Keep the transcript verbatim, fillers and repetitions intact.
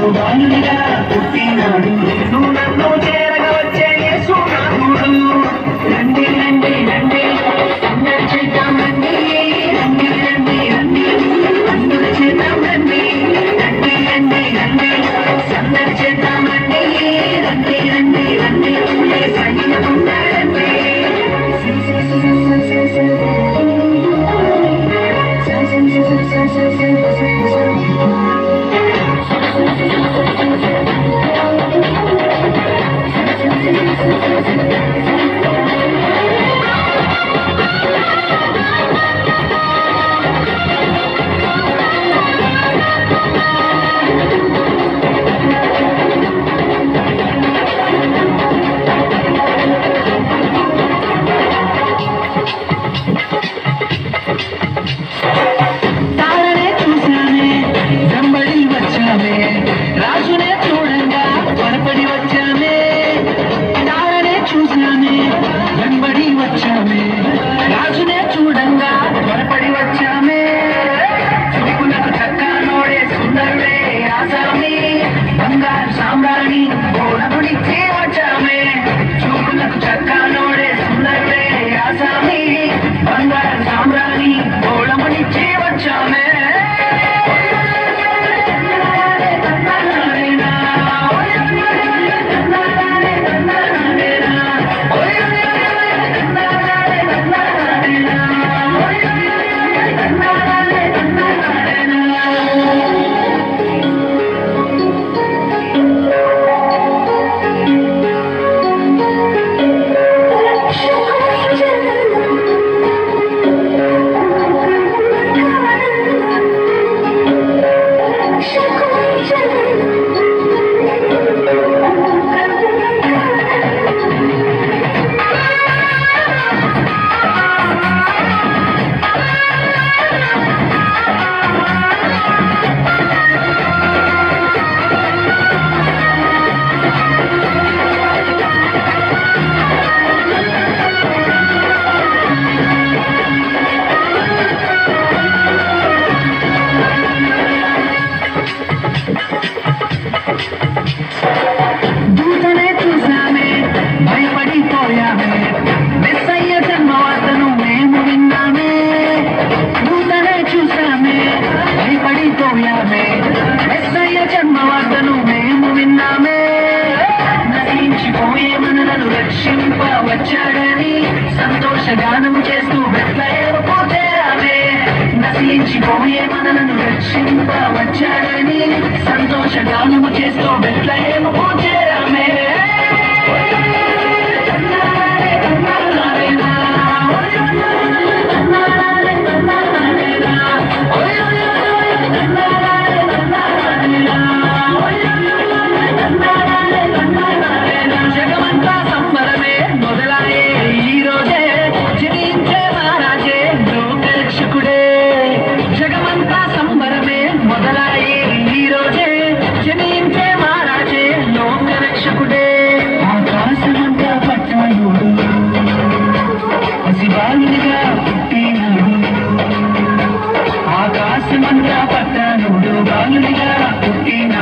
బాలుడిగా పుట్టినాడు నిన్ను నన్ను చేరగా వచ్చే యేసునాథుడు రండి రండి రండి అందరి చేద్దాం రండి రండి రండి రండి అందరి చేద్దాం రండి రండి రండి రండి అందరి చేద్దాం రండి రండి రండి రండి యేసయ్య ఉన్నాడండి రాజునే చూడంగా త్వరపడి వచ్చామే తారనే చూసామే వెంబడి వచ్చామే రాజునే చూడంగా త్వరపడి వచ్చామే చూపులకు చక్కా నోడే సుందరుడే ఆసామి బంగారు సామ్రాణి ఓడముడిచ్చే వచ్చామే చూపులకు చక్కా నోడే సుందరుడే ఆసామి బంగారు సామ్రాణి ఓడముడిచ్చే వచ్చామే దూతనే చూసామే భయపడిపోయామే మెస్సయ్య జన్మవార్తను మేము విన్నామే దూతనే చూసామే భయపడిపోయామే మెస్సయ్య జన్మవార్తను మేము విన్నామే నశించిపోయే మనలను రక్షింప వచ్చాడని సంతోషగానం చేస్తూ బెత్లెహేముకు చేరామే నశించిపోయే మనలను రక్షింప వచ్చాడని సంతోషగానము చేస్తూ బెత్లెహేముకు చేరామే జగమంతా సంబరమే మొదలాయే ఈ రోజే జనించే మహారాజే లోకరక్షకుడే జగమంతా సంబరమే మొదలాయే ఈ రోజే జనించే మహారాజే లోకరక్షకుడే ఆకాశమంతా పట్టాయుడు పసిబాలుడిగా పుట్టినాడు ఆకాశమంతా పట్టానుడు బాలుడిగా పుట్టినాడు